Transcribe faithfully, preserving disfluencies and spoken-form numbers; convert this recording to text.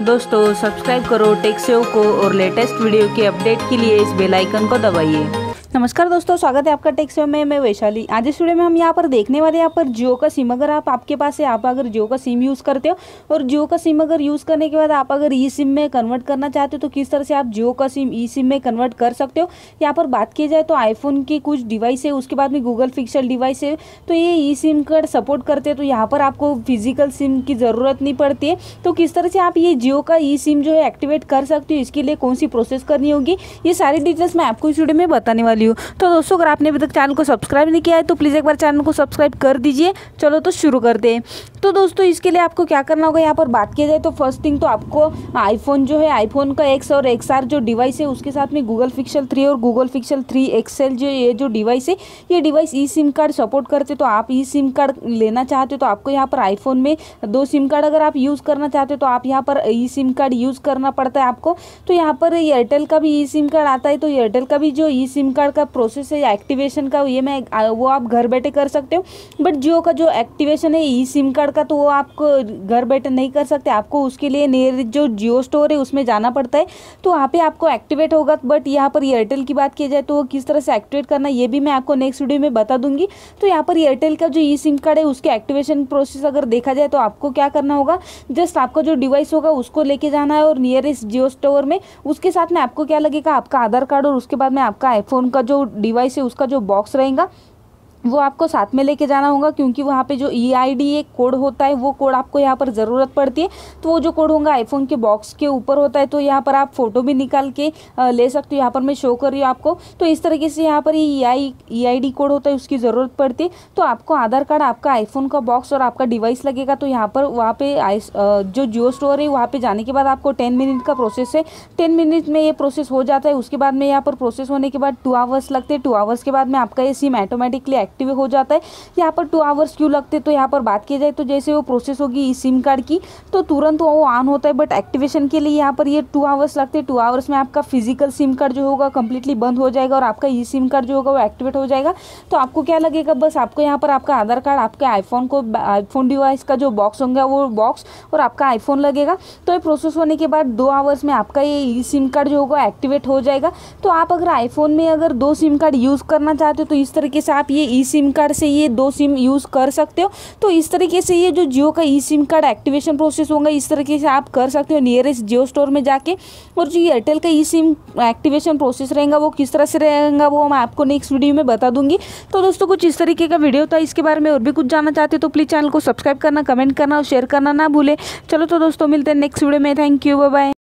दोस्तों सब्सक्राइब करो take save को और लेटेस्ट वीडियो के अपडेट के लिए इस बेल आइकन को दबाइए। नमस्कार दोस्तों, स्वागत है आपका टेक सेव में। मैं वैशाली। आज इस वीडियो में हम यहाँ पर देखने वाले यहाँ पर जियो का सिम, अगर आप आपके पास है, आप अगर जियो का सिम यूज़ करते हो और जियो का सिम अगर यूज़ करने के बाद आप अगर ई सिम में कन्वर्ट करना चाहते हो तो किस तरह से आप जियो का सिम ई सिम में कन्वर्ट कर सकते हो। यहाँ पर बात की जाए तो आईफोन की कुछ डिवाइस है, उसके बाद में गूगल पिक्सल डिवाइस है, तो ये ई सिम कार्ड सपोर्ट करते हैं, तो यहाँ पर आपको फिजिकल सिम की ज़रूरत नहीं पड़ती है। तो किस तरह से आप ये जियो का ई सिम जो है एक्टिवेट कर सकते हो, इसके लिए कौन सी प्रोसेस करनी होगी, ये सारी डिटेल्स मैं आपको इस वीडियो में बताने वाली हूँ। तो दोस्तों अगर आपने अभी तक चैनल को सब्सक्राइब नहीं किया है तो प्लीज़ एक बार चैनल को सब्सक्राइब कर दीजिए। चलो तो शुरू करते हैं। तो दोस्तों इसके लिए आपको क्या करना होगा, यहाँ पर बात की जाए तो फर्स्ट थिंग तो आपको आईफोन जो है, आईफोन का एक्स और एक्स आर जो डिवाइस है, उसके साथ में गूगल पिक्सल थ्री और गूगल पिक्सल थ्री एक्सएल जो ये जो डिवाइस है, ये device eSIM card support करते, तो आप ई सिम कार्ड लेना चाहते हो तो आपको यहाँ पर आईफोन में दो सिम कार्ड अगर आप यूज़ करना चाहते हो तो आप यहाँ पर ई सिम कार्ड यूज़ करना पड़ता है आपको। तो यहाँ पर एयरटेल का भी ई सिम कार्ड आता है, तो एयरटेल का भी जो ई सिम कार्ड का प्रोसेस है एक्टिवेशन का, ये मैं वो आप घर बैठे कर सकते हो। बट जियो का जो एक्टिवेशन है ई सिम कार्ड का, तो वो आपको घर बैठे नहीं कर सकते, आपको उसके लिए नियर जो जियो स्टोर है उसमें जाना पड़ता है, तो वहाँ पे आपको एक्टिवेट होगा। बट यहाँ पर एयरटेल की बात की जाए तो किस तरह से एक्टिवेट करना ये भी मैं आपको नेक्स्ट वीडियो में बता दूंगी। तो यहाँ पर एयरटेल का जो ई सिम कार्ड है उसके एक्टिवेशन प्रोसेस अगर देखा जाए तो आपको क्या करना होगा, जस्ट आपका जो डिवाइस होगा उसको लेके जाना है और नियरेस्ट जियो स्टोर में, उसके साथ में आपको क्या लगेगा, आपका आधार कार्ड और उसके बाद में आपका आईफोन का जो डिवाइस है उसका जो बॉक्स रहेगा वो आपको साथ में लेके जाना होगा, क्योंकि वहाँ पे जो ई आई डी एक कोड होता है वो कोड आपको यहाँ पर ज़रूरत पड़ती है। तो वो जो कोड होगा आईफोन के बॉक्स के ऊपर होता है, तो यहाँ पर आप फोटो भी निकाल के ले सकते हो। यहाँ पर मैं शो कर रही हूँ आपको। तो इस तरीके से यहाँ पर ई आई ई आई डी कोड होता है, उसकी ज़रूरत पड़ती है। तो आपको आधार कार्ड, आपका आईफोन का बॉक्स और आपका डिवाइस लगेगा। तो यहाँ पर वहाँ पे जो जियो स्टोर है वहाँ पर जाने के बाद आपको टेन मिनट का प्रोसेस है, टेन मिनट में ये प्रोसेस हो जाता है। उसके बाद में यहाँ पर प्रोसेस होने के बाद टू आवर्स लगते हैं। टू आवर्स के बाद में आपका ये सिम ऑटोमेटिकली एक्टिव हो जाता है। यहाँ पर टू आवर्स क्यों लगते, तो यहाँ पर बात की जाए तो जैसे वो प्रोसेस होगी ई सिम कार्ड की तो तुरंत वो ऑन होता है, बट एक्टिवेशन के लिए यहाँ पर ये टू आवर्स लगते हैं। टू आवर्स में आपका फिजिकल सिम कार्ड जो होगा कंप्लीटली बंद हो जाएगा और आपका ई सिम कार्ड जो होगा वो एक्टिवेट हो जाएगा। तो आपको क्या लगेगा, बस आपको यहाँ पर आपका आधार कार्ड, आपके आईफोन को आईफोन डिवाइस का जो बॉक्स होगा वो बॉक्स और आपका आईफोन लगेगा। तो ये प्रोसेस होने के बाद दो आवर्स में आपका ये ई सिम कार्ड जो होगा एक्टिवेट हो जाएगा। तो आप अगर आईफोन में अगर दो सिम कार्ड यूज़ करना चाहते हो तो इस तरीके से आप ये ई सिम कार्ड से ये दो सिम यूज़ कर सकते हो। तो इस तरीके से ये जो जियो का eSIM card activation process होगा इस तरीके से आप कर सकते हो नियरेस्ट जियो स्टोर में जाके। और जो एयरटेल का ई सिम एक्टिवेशन प्रोसेस रहेगा वो किस तरह से रहेगा वो मैं आपको नेक्स्ट वीडियो में बता दूंगी। तो दोस्तों कुछ इस तरीके का वीडियो था, इसके बारे में और भी कुछ जानना चाहते हो तो प्लीज़ चैनल को सब्सक्राइब करना, कमेंट करना और शेयर करना ना भूले। चलो तो दोस्तों मिलते हैं नेक्स्ट वीडियो में। Thank you, bye bye.